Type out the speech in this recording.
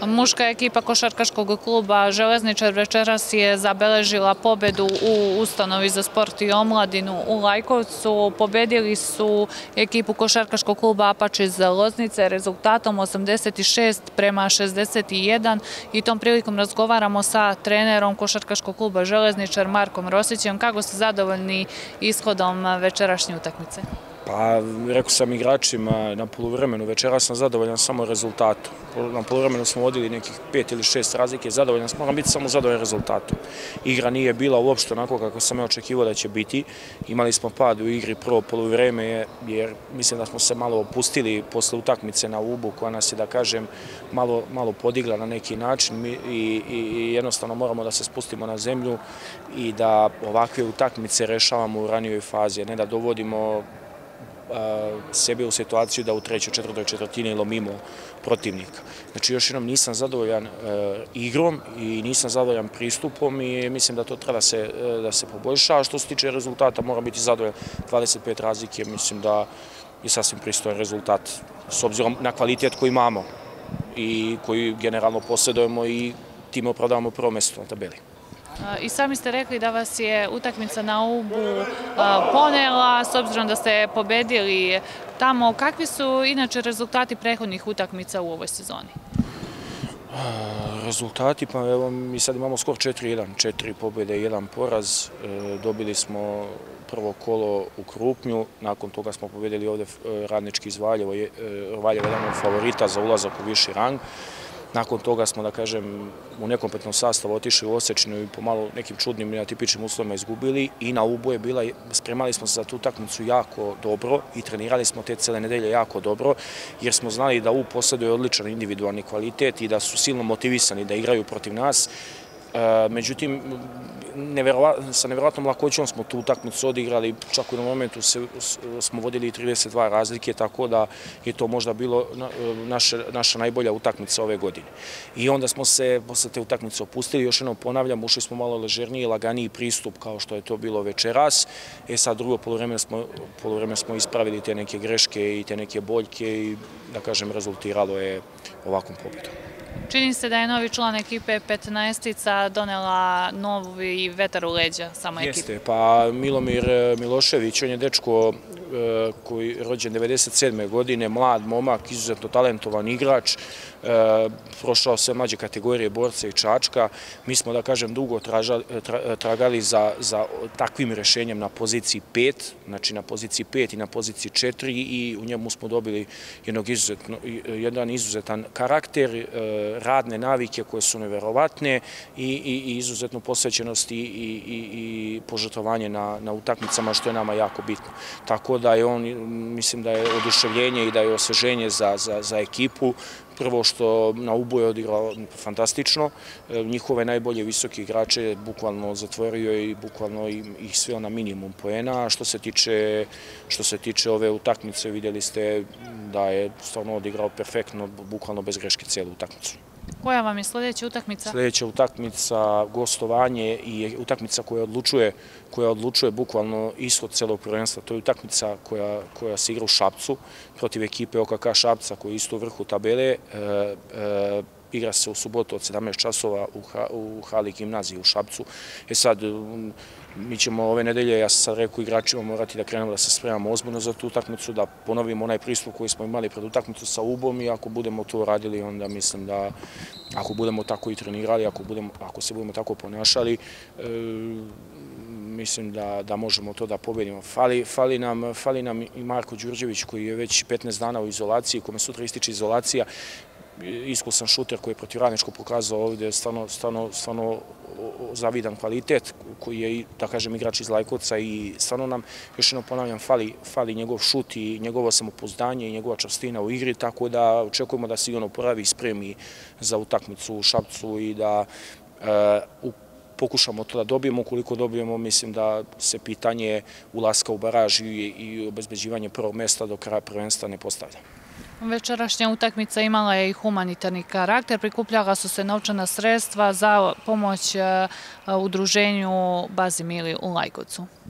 Muška ekipa košarkaškog kluba Železničar večeras je zabeležila pobedu u ustanovi za sport i omladinu u Lajkovcu. Pobedili su ekipu košarkaškog kluba Apač iz Loznice rezultatom 86-61 i tom prilikom razgovaramo sa trenerom košarkaškog kluba Železničar Markom Rosićem. Kako ste zadovoljni ishodom večerašnje utakmice? Pa, rekao sam igračima na poluvremenu, večeras sam zadovoljan samo rezultatom. Na poluvremenu smo vodili nekih 5 ili 6 razlike, zadovoljan sam, moram biti samo zadovoljan rezultatom. Igra nije bila uopšte onako kako sam ja očekivao da će biti. Imali smo pad u igri prvo poluvreme, jer mislim da smo se malo opustili posle utakmice na Ubu, koja nas je, da kažem, malo podigla na neki način i jednostavno moramo da se spustimo na zemlju i da ovakve utakmice rešavamo u ranijoj fazi, ne da dovodimo sebe u situaciju da u trećoj, četvrtoj četvrtini lomimo protivnika. Znači, još jednom nisam zadovoljan igrom i nisam zadovoljan pristupom i mislim da to treba da se poboljša. A što se tiče rezultata, moram biti zadovoljan. 25 razlike, mislim da je sasvim pristojan rezultat s obzirom na kvalitet koji imamo i koji generalno posjedujemo i time opravdavamo prvo mesto na tabeli. I sami ste rekli da vas je utakmica na Ubu ponela, s obzirom da ste pobedili tamo. Kakvi su inače rezultati prethodnih utakmica u ovoj sezoni? Rezultati, pa evo mi sad imamo skor 4-1, 4 pobjede i 1 poraz. Dobili smo prvo kolo u Krupnju, nakon toga smo pobedili ovde Radnički iz Valjeva, Valjevo je jedan od favorita za ulazak u viši rang. Nakon toga smo, da kažem, u nekompletnom sastavu otišli u Osečinu i po malo nekim čudnim i atipičnim uslovima izgubili i na Ubu je bila, spremali smo se za tu utakmicu jako dobro i trenirali smo te cele nedelje jako dobro, jer smo znali da Ub posjeduje odličan individualni kvalitet i da su silno motivisani da igraju protiv nas. Međutim, sa neverovatnom lakoćom smo tu utakmicu odigrali, čak u jednom momentu smo vodili 32 razlike, tako da je to možda bilo naša najbolja utakmica ove godine. I onda smo se posle te utakmice opustili, još jednom ponavljam, ušli smo malo ležerniji, laganiji pristup kao što je to bilo večeras. Sad drugo poluvreme smo ispravili te neke greške i te neke boljke i, da kažem, rezultiralo je ovakvom pobedom. Čini se da je novi član ekipe 15-ica donela novi vetar u leđa samo ekipe. Jeste, pa Milomir Milošević, on je dečko koji je rođen 1997. godine, mlad momak, izuzetno talentovan igrač, prošao sve mlađe kategorije borca i Čačka. Mi smo, da kažem, dugo tragali za takvim rešenjem na poziciji 5, znači na poziciji 5 i na poziciji 4 i u njemu smo dobili jedan izuzetan karakter, radne navike koje su neverovatne i izuzetnu posvećenost i požrtvovanje na utakmicama, što je nama jako bitno. Tako da je on, mislim da je oduševljenje i da je osveženje za ekipu. Prvo što na Ubu je odigrao fantastično, njihove najbolje visoke igrače bukvalno zatvorio i bukvalno ih sveo na minimum poena. Što se tiče ove utakmice, vidjeli ste da je stvarno odigrao perfektno, bukvalno bez greške cijelu utakmicu. Koja vam je sljedeća utakmica? Sljedeća utakmica, gostovanje i utakmica koja odlučuje bukvalno ishod celog prvenstva. To je utakmica koja se igra u Šapcu protiv ekipe OKK Šapca koji je isto u vrhu tabele. Igra se u subotu od 17 časova u hali gimnazije u Šapcu. Sad, mi ćemo ove nedelje, ja sam sad rekao igračima, morati da krenemo da se spremamo ozbiljno za tu utakmicu, da ponovimo onaj pristup koji smo imali pred utakmicu sa Ubom i ako budemo to radili, onda mislim da ako budemo tako i trenirali, ako se budemo tako ponašali, mislim da možemo to da pobedimo. Fali nam i Marko Đurđević koji je već 15 dana u izolaciji, kome sutra ističe izolacija, iskusan šuter koji je protiv Radničkog pokazao ovdje stvarno zavidan kvalitet, koji je, da kažem, igrač iz Lajkovca i stvarno nam, još jednom ponavljam, fali njegov šut i njegovo samopouzdanje i njegova čvrstina u igri, tako da očekujemo da se on oporavi i spremi za utakmicu u Šapcu i da pokušamo to da dobijemo. Ukoliko dobijemo, mislim da se pitanje ulaska u baraž i obezbeđivanje prvog mesta do kraja prvenstva ne postavlja. Večerašnja utakmica imala je i humanitarni karakter. Prikupljala su se novčana sredstva za pomoć udruženju Bazi Mili u Lajkovcu.